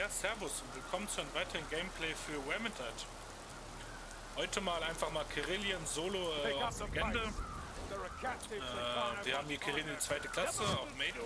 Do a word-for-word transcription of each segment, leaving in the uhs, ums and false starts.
Ja, servus und willkommen zu einem weiteren Gameplay für Vermintide. Heute mal einfach mal Kerillian Solo äh, auf Legende. Äh, wir haben hier Kerillian zweite Klasse, auch Mate.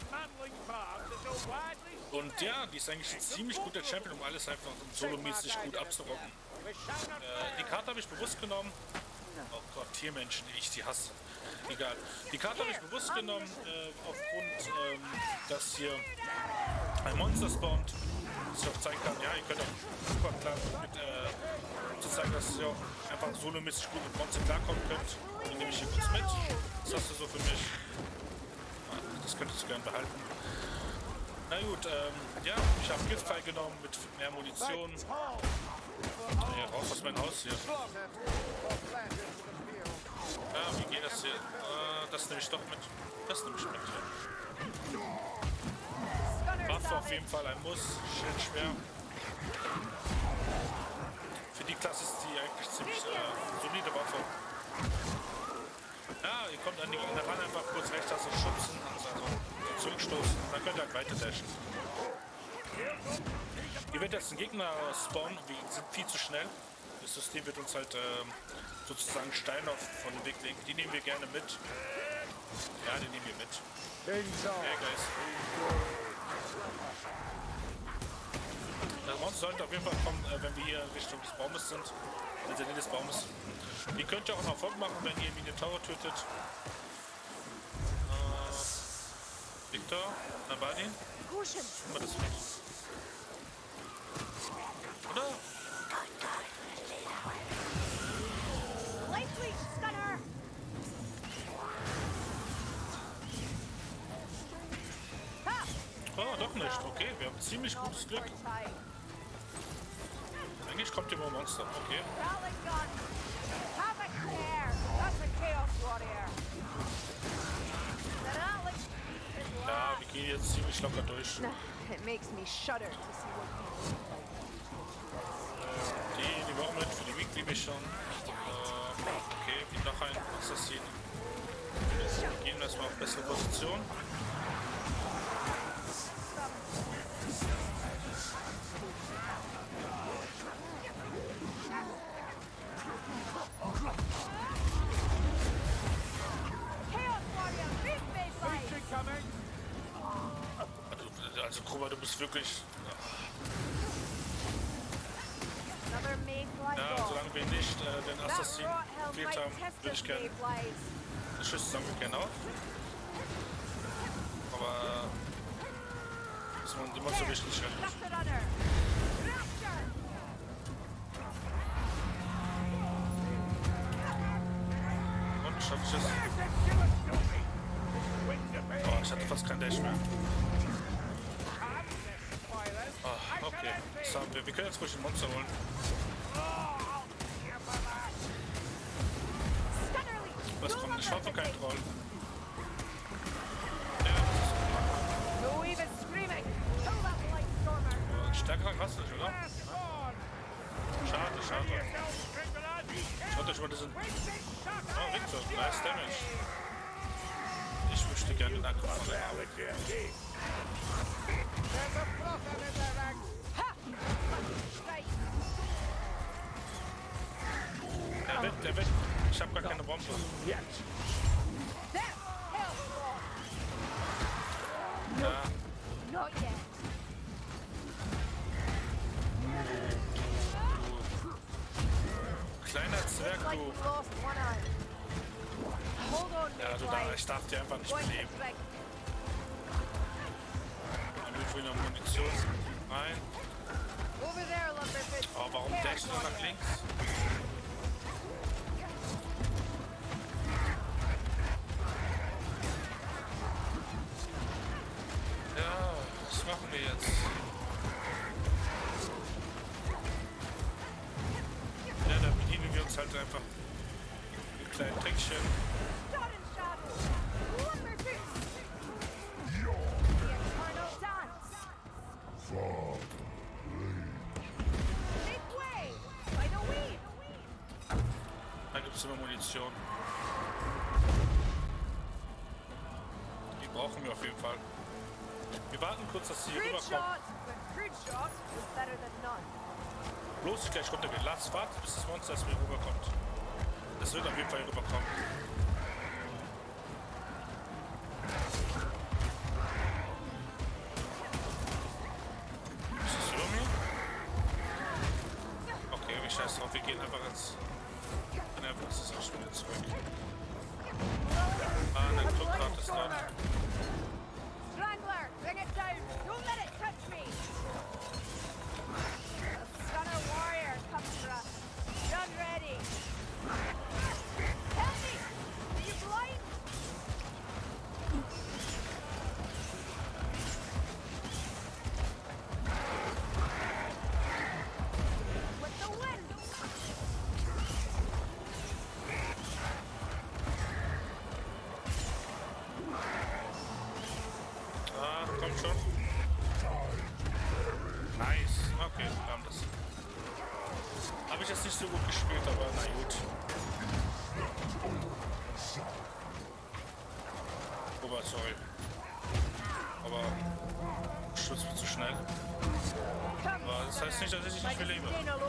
Und ja, die ist eigentlich ein ziemlich guter Champion, um alles einfach solomäßig gut abzurocken. Äh, die Karte habe ich bewusst genommen. Oh Gott, Tiermenschen, ich die hasse. Egal. Die Karte habe ich bewusst genommen, äh, aufgrund, ähm, dass hier ein Monster spawnt, das ich auch zeigen kann. Ja, ihr könnt auch super klar mit, äh, zu zeigen, dass ihr auch einfach solomäßig gut mit Monster klarkommen könnt. Die nehme ich hier kurz mit. Das hast du so für mich. Das könntest du gerne behalten. Na gut, ähm, ja, ich habe Giftpfeil genommen mit mehr Munition. Ja, raus aus meinem Haus hier. Ja, wie geht das hier? Äh, das nehme ich doch mit. Das nehme ich mit hier. Waffe auf jeden Fall ein Muss. Schild schwer. Für die Klasse ist die eigentlich ziemlich äh, solide Waffe. Ja, ihr kommt an die Gegner ran, einfach kurz rechts also schubsen, also, also zurückstoßen. Dann könnt ihr halt weiter dashen. Hier wird jetzt ein Gegner spawnen, wir sind viel zu schnell. Das System wird uns halt ähm, sozusagen Steine von dem Weg legen. Die nehmen wir gerne mit. Ja, die nehmen wir mit. Okay, guys. Das Monster sollte auf jeden Fall kommen, äh, wenn wir hier in Richtung des Baumes sind. In der Nähe des Baumes. Die könnt ihr auch noch Erfolg machen, wenn ihr Minotaur tötet. Äh, Victor, Nabadi. Guck mal, das weg. Oder? Oh, doch nicht. Okay, wir haben ziemlich gutes Glück. Eigentlich kommt hier mal ein Monster. Okay. Ja, wir gehen jetzt ziemlich locker durch. Die nehmen wir auch mit für die Weekly Mission. Äh, okay, wie noch ein Assassin. Wir gehen erstmal auf bessere Position. Also, also Kuba, du bist wirklich... Ja, solange wir nicht äh, den Assassin gefehlt haben, würde ich gerne... Die Schüsse sammeln wir gerne auf. Aber... Das ist die Monster wichtig rennen müssen. Und schaffe ich es? Oh, ich hatte fast kein Dash mehr. Oh, okay, das haben wir. Wir können jetzt ruhig ein Monster holen. Was kommt? Ich hoffe kein Troll. Ja, das ist ein stärkerer Rasse, oder? Schade, schade. Schaut euch mal diesen... Oh, Victor, nice Damage. Ich möchte gerne den Akku von der Arbeit. Der wird, der wird. Ich hab gar keine Bombe. Ja. Kleiner Zwerg, du. Ja, du da, ich darf dir einfach nicht beleben. Dann will ich wieder Munition rein. Oh, warum dashst du nach links? Ja, was machen wir jetzt? Ja, da bedienen wir uns halt einfach mit kleinen Trickchen. Da gibt es immer Munition. Die brauchen wir auf jeden Fall. Wir warten kurz, dass sie hier rüberkommen. Bloß nicht gleich runtergehen. Lass warten, bis das Monster erst wieder rüberkommt. Es wird auf jeden Fall hier rüberkommen. Ist das über mir? Okay, wie scheiß drauf. Wir gehen einfach ins... Ja, das ist auch schon wieder zurück. Ah, der Druckrad ist da. Strangler, bring it down! Don't let it touch me! The Stunner Warrior comes for us. Gun ready! Help me! Are you blind? With the wind! Ah, kommt schon. Nice. Okay, wir haben das. Habe ich jetzt nicht so gut gespielt, aber na gut. Ober, sorry. Aber Schutz wird zu schnell. Aber das heißt nicht, dass ich nicht mehr lebe.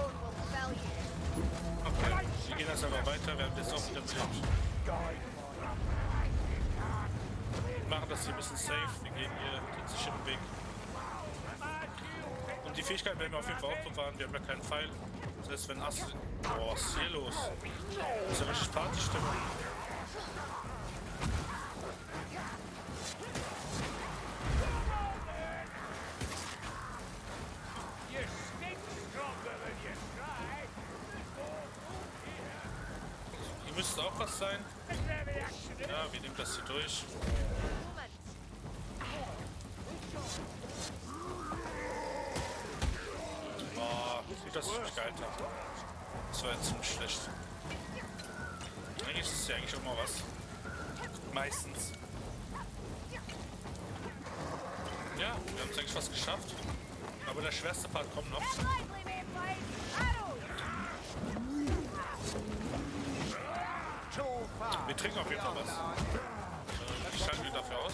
Okay, wir gehen jetzt aber weiter. Wir haben jetzt auch wieder belebt. Wir machen das hier ein bisschen safe. Wir gehen hier den sicheren Weg. Und die Fähigkeit werden wir auf jeden Fall auch bewahren. Wir haben ja keinen Pfeil. Das heißt, wenn Ast... Boah, was ist hier los? Das ist ja richtig Partystimmung. Hier müsste auch was sein. Ja, wir nehmen das hier durch. Boah, sieht das ziemlich geil aus. Das war jetzt ziemlich schlecht. Eigentlich ist es ja eigentlich immer was. Meistens. Ja, wir haben es eigentlich fast geschafft. Aber der schwerste Part kommt noch. Wir trinken auf jeden Fall was. Äh, ich schalte mir dafür aus.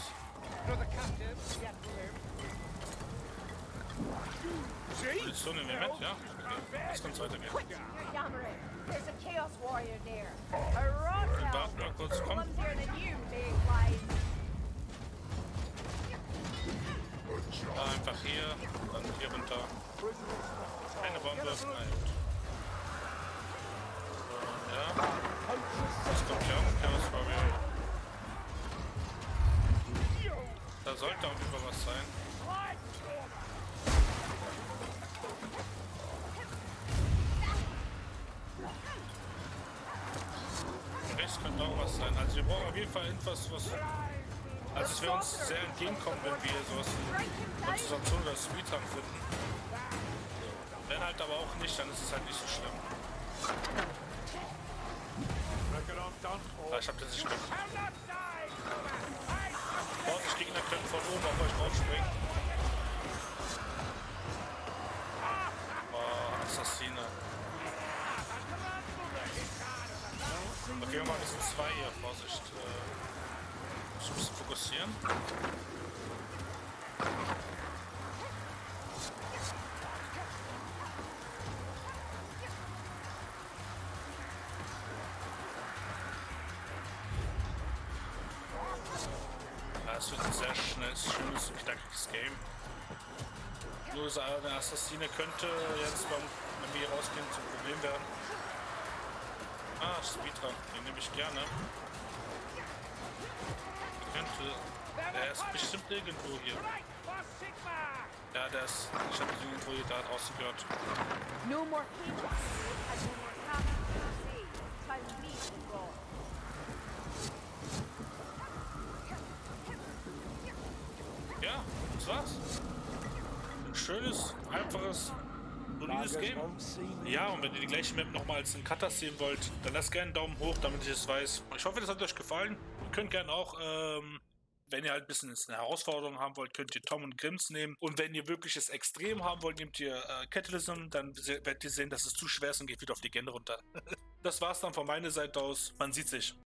Munition nehmen wir mit, ja? Okay, jetzt kann es weitergehen. Wir warten mal kurz, komm. Einfach hier, dann hier runter. Eine Bombe, na gut. Ja. Das kommt ja auch Chaos Warrior. Da sollte auf jeden Fall was sein. Rechts könnte auch was sein. Also wir brauchen auf jeden Fall etwas, was... Also es wäre uns sehr entgegenkommen, wenn wir sowas in Konzentration oder Speedrun finden. Wenn halt aber auch nicht, dann ist es halt nicht so schlimm. Ah, ich hab den nicht gemacht. Vorsicht, Gegner können von oben auf euch raufspringen. Oh, Assassine. Okay, wir machen ein bisschen zwei hier. Vorsicht. Äh, ich muss ein bisschen fokussieren. Ja, es wird ein sehr schnelles, schönes und knackiges Game. Nur so eine Assassine könnte jetzt, beim, wenn wir hier rausgehen, zum Problem werden. Ah, Speedrun, den nehme ich gerne. Könnte. Der ist bestimmt irgendwo hier. Ja, der ist. Ich habe ihn irgendwo hier da draußen gehört. No more cages. And no more captains. Time me to go. Ja, das war's. Ein schönes, einfaches, solides Game. Ja, und wenn ihr die gleiche Map nochmal als einen Cutter sehen wollt, dann lasst gerne einen Daumen hoch, damit ich es weiß. Ich hoffe, das hat euch gefallen. Ihr könnt gerne auch, ähm, wenn ihr halt ein bisschen eine Herausforderung haben wollt, könnt ihr Tom und Grimms nehmen. Und wenn ihr wirklich es extrem haben wollt, nehmt ihr äh, Catalysm, dann werdet ihr sehen, dass es zu schwer ist und geht wieder auf Legende runter. Das war's dann von meiner Seite aus. Man sieht sich.